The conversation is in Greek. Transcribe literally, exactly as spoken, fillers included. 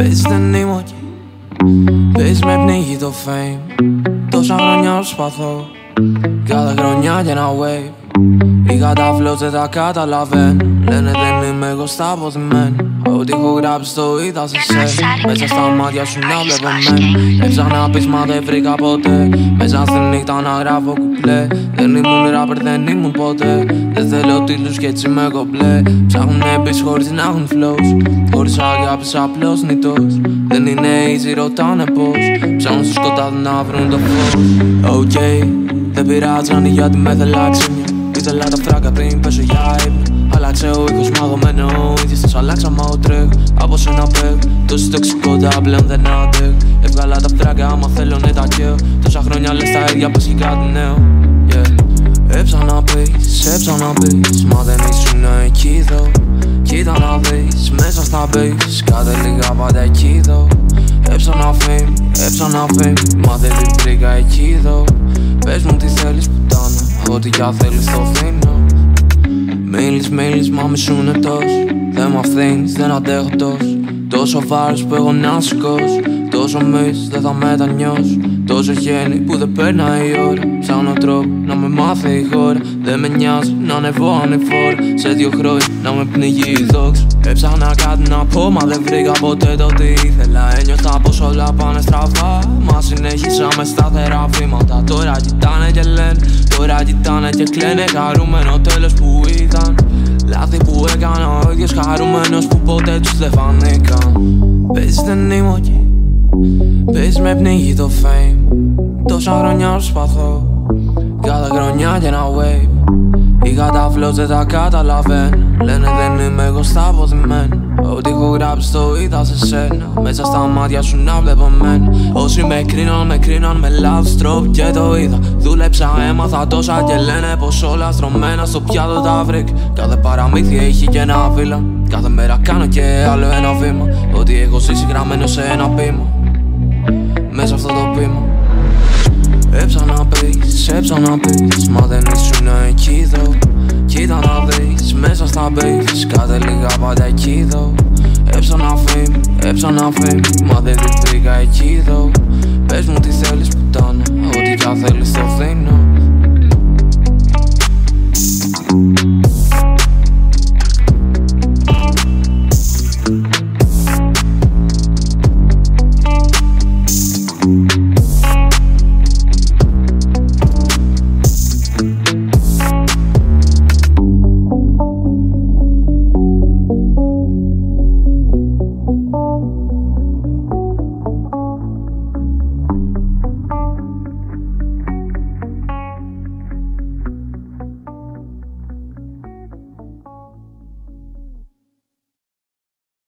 Πες δεν είμαι εκεί. Πες με πνίγει το fame. Τόσα χρόνια προσπαθώ, κάθε χρονιά και ένα wave. Είχα τα flows δεν τα καταλαβαίνω. Λένε δεν είμαι εγώ στα αποθυμένο. Ό,τι έχω γράψει το είδα σε σένα. Μέσα στα μάτια σου να βλέπω μένα. Έψαχνα πεις μα δεν βρήκα ποτέ. Μέσα στη νύχτα να γράφω κουπλέ. Δεν ήμουν rapper, δεν ήμουν ποτέ. Δεν θέλω τίτλους κι έτσι με κομπλέ. Ψάχνουνε πεις χωρίς να έχουν flows. Χωρίς αγάπης απλώς νητός. Δεν είναι easy, ρωτάνε πως. Ψάχνουν στο σκοτάδι να βρουν το φως. Οκ, δεν πειράζανε γιατί με θέλα ξύμια. Ήθελα τα φράγκα πριν πέσω για ύπνο. Άλλαξε ο ήχος μαγωμένο. Ίδιος τους αλλάξα μα ο τρέχ. Από σένα παίρνω τόση τοξικότητα πλέον δεν αντέχω. Έβγαλα τα φράγκα άμα θέλω ναι τα καίω. Τόσα χρόνια λες τα ίδια πες και κάτι νέο. Yeah. Έψανα πεις, έψανα πεις. Μα δεν ήσουν εκεί εδώ. Κοίτα να δεις μέσα στα base. Κάθε λίγα πάντα εκεί εδώ. Έψανα fame, έψανα fame. Μα δεν την βρήκα εκεί εδώ. Πες μου τι θέλεις πουτάνα. Ό,τι κι αν θέλεις το δίνω. Μίλεις, μίλεις, μα μισούνε τόσο. Δεν μ' αφήνεις, δεν αντέχω τόσο. Τόσο βάρος που έχω να σηκώσω. Τόσο μυς, δεν θα μετανιώσω. Τόσο γέννη που δεν περνάει η ώρα. Ψάχνω τρόπο να με μάθει η χώρα. Δεν με νοιάζει να ανεβώ ανεφόρα. Σε δύο χρόνια να με πνίγει η δόξα. Έψαχνα κάτι να πω μα δεν βρήκα ποτέ το τι ήθελα. Ένιωθα πως όλα πάνε στραβά. Μα συνέχισα με σταθερά βήματα. Τώρα κοιτάνε και λένε. Τώρα κοιτάνε και κλαίνε. Χαρούμενο τέλος που ήταν. Λάθη που έκανα ο ίδιος χαρούμενος που ποτέ τους δεν φανήκαν. Πες δεν είμαι εκεί. Πες με πνίγει το fame. Τόσα χρόνια προσπαθώ, κάθε χρονιά και ένα wave. Είχα τα flows δεν τα καταλαβαίνω. Λένε δεν είμαι εγώ στα αποθυμένο. Ό,τι έχω γράψει το είδα σε σένα. Μέσα στα μάτια σου να βλέπω μένα. Όσοι με κρίναν, με κρίναν με λάθος τρόπο και το είδα. Δούλεψα, έμαθα τόσα και λένε πως όλα στρωμένα στο πιάτο τα βρήκα. Κάθε παραμύθι έχει και ένα βίλα. Κάθε μέρα κάνω και άλλο ένα βήμα. Ό,τι έχω ζήσει γραμμένο σε ένα ποίημα. Μέσα αυτό το ποίημα. Έψανα πεις, έψανα πεις. Μα δεν ήσουν εκεί εδώ. Κοίτα να δεις μέσα στα base. Κάθε λίγα πάντα εκεί εδώ. Έψανα fame, έψανα fame. Μα δεν την βρήκα εκεί εδώ. Πες μου τι θέλεις πουτάνα. Ό,τι κι αν θέλεις το δίνω.